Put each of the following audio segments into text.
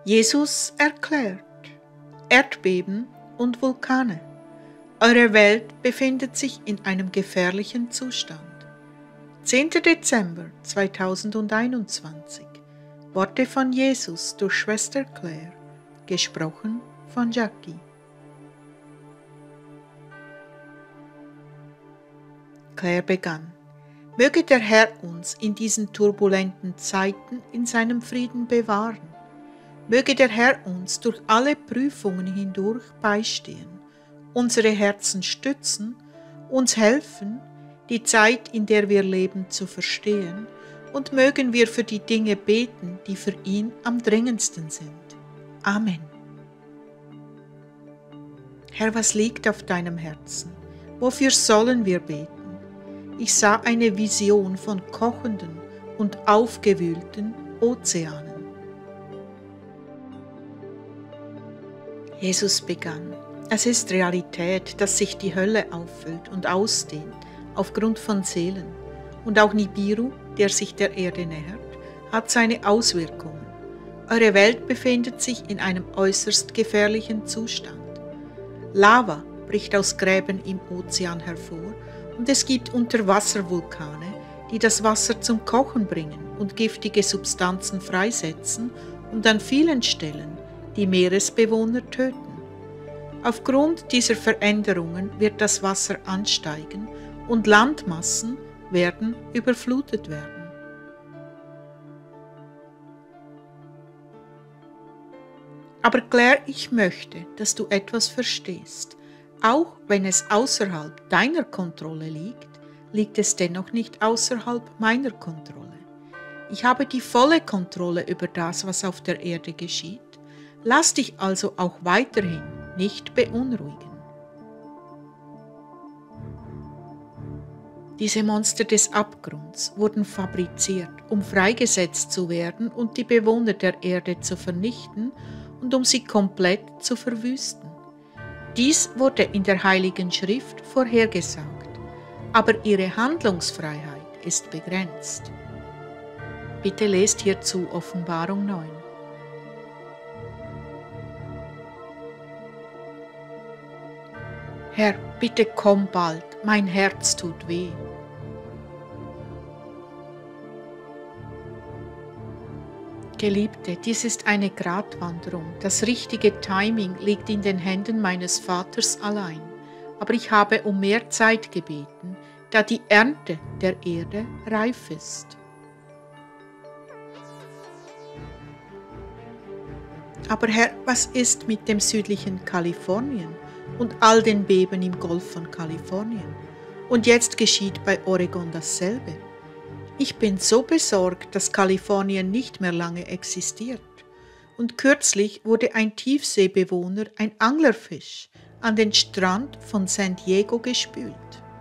Jesus erklärt: Erdbeben und Vulkane. Eure Welt befindet sich in einem gefährlichen Zustand. 10. Dezember 2021. Worte von Jesus durch Schwester Claire, gesprochen von Jackie. Claire begann: Möge der Herr uns in diesen turbulenten Zeiten in seinem Frieden bewahren. Möge der Herr uns durch alle Prüfungen hindurch beistehen, unsere Herzen stützen, uns helfen, die Zeit, in der wir leben, zu verstehen, und mögen wir für die Dinge beten, die für ihn am dringendsten sind. Amen. Herr, was liegt auf deinem Herzen? Wofür sollen wir beten? Ich sah eine Vision von kochenden und aufgewühlten Ozeanen. Jesus begann: Es ist Realität, dass sich die Hölle auffüllt und ausdehnt aufgrund von Seelen. Und auch Nibiru, der sich der Erde nähert, hat seine Auswirkungen. Eure Welt befindet sich in einem äußerst gefährlichen Zustand. Lava bricht aus Gräben im Ozean hervor und es gibt Unterwasservulkane, die das Wasser zum Kochen bringen und giftige Substanzen freisetzen und an vielen Stellen die Meeresbewohner töten. Aufgrund dieser Veränderungen wird das Wasser ansteigen und Landmassen werden überflutet werden. Aber Claire, ich möchte, dass du etwas verstehst. Auch wenn es außerhalb deiner Kontrolle liegt, liegt es dennoch nicht außerhalb meiner Kontrolle. Ich habe die volle Kontrolle über das, was auf der Erde geschieht. Lass dich also auch weiterhin nicht beunruhigen. Diese Monster des Abgrunds wurden fabriziert, um freigesetzt zu werden und die Bewohner der Erde zu vernichten und um sie komplett zu verwüsten. Dies wurde in der Heiligen Schrift vorhergesagt, aber ihre Handlungsfreiheit ist begrenzt. Bitte lest hierzu Offenbarung 9. Herr, bitte komm bald, mein Herz tut weh. Geliebte, dies ist eine Gratwanderung. Das richtige Timing liegt in den Händen meines Vaters allein. Aber ich habe um mehr Zeit gebeten, da die Ernte der Erde reif ist. Aber Herr, was ist mit dem südlichen Kalifornien und all den Beben im Golf von Kalifornien? Und jetzt geschieht bei Oregon dasselbe. Ich bin so besorgt, dass Kalifornien nicht mehr lange existiert. Und kürzlich wurde ein Tiefseebewohner, ein Anglerfisch, an den Strand von San Diego gespült.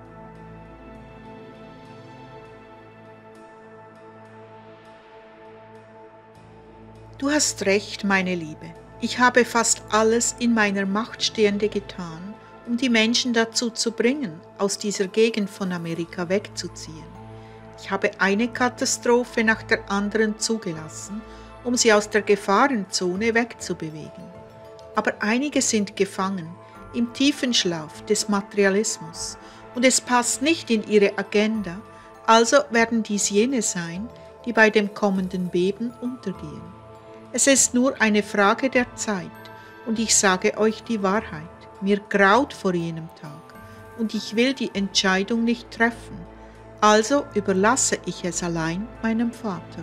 Du hast recht, meine Liebe. Ich habe fast alles in meiner Macht Stehende getan, um die Menschen dazu zu bringen, aus dieser Gegend von Amerika wegzuziehen. Ich habe eine Katastrophe nach der anderen zugelassen, um sie aus der Gefahrenzone wegzubewegen. Aber einige sind gefangen im tiefen Schlaf des Materialismus und es passt nicht in ihre Agenda, also werden dies jene sein, die bei dem kommenden Beben untergehen. Es ist nur eine Frage der Zeit und ich sage euch die Wahrheit, mir graut vor jenem Tag und ich will die Entscheidung nicht treffen. Also überlasse ich es allein meinem Vater.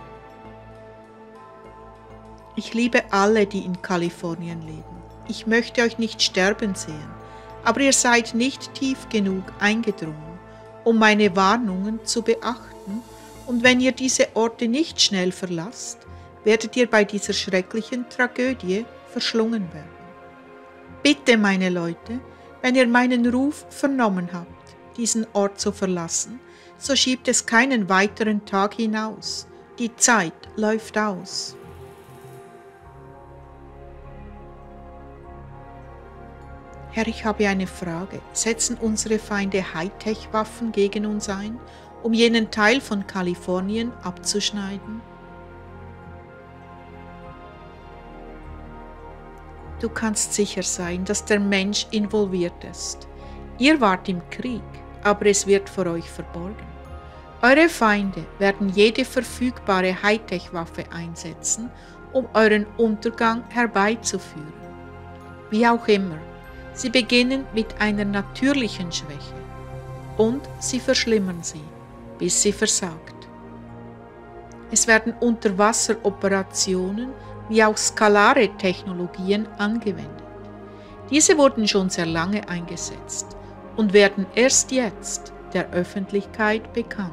Ich liebe alle, die in Kalifornien leben. Ich möchte euch nicht sterben sehen, aber ihr seid nicht tief genug eingedrungen, um meine Warnungen zu beachten, und wenn ihr diese Orte nicht schnell verlasst, werdet ihr bei dieser schrecklichen Tragödie verschlungen werden. Bitte, meine Leute, wenn ihr meinen Ruf vernommen habt, diesen Ort zu verlassen, so schiebt es keinen weiteren Tag hinaus. Die Zeit läuft aus. Herr, ich habe eine Frage. Setzen unsere Feinde Hightech-Waffen gegen uns ein, um jenen Teil von Kalifornien abzuschneiden? Du kannst sicher sein, dass der Mensch involviert ist. Ihr wart im Krieg, aber es wird vor euch verborgen. Eure Feinde werden jede verfügbare Hightech-Waffe einsetzen, um euren Untergang herbeizuführen. Wie auch immer, sie beginnen mit einer natürlichen Schwäche und sie verschlimmern sie, bis sie versagt. Es werden Unterwasseroperationen wie auch skalare Technologien angewendet. Diese wurden schon sehr lange eingesetzt und werden erst jetzt der Öffentlichkeit bekannt.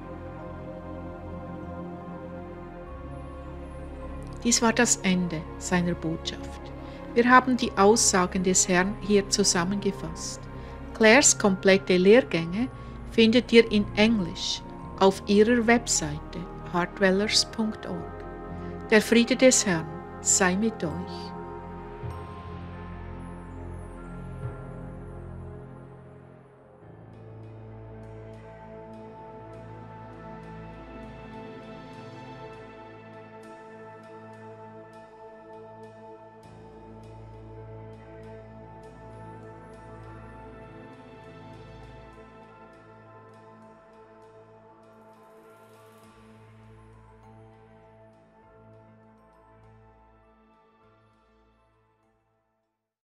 Dies war das Ende seiner Botschaft. Wir haben die Aussagen des Herrn hier zusammengefasst. Claires komplette Lehrgänge findet ihr in Englisch auf ihrer Webseite heartdwellers.org. Der Friede des Herrn sei mit euch.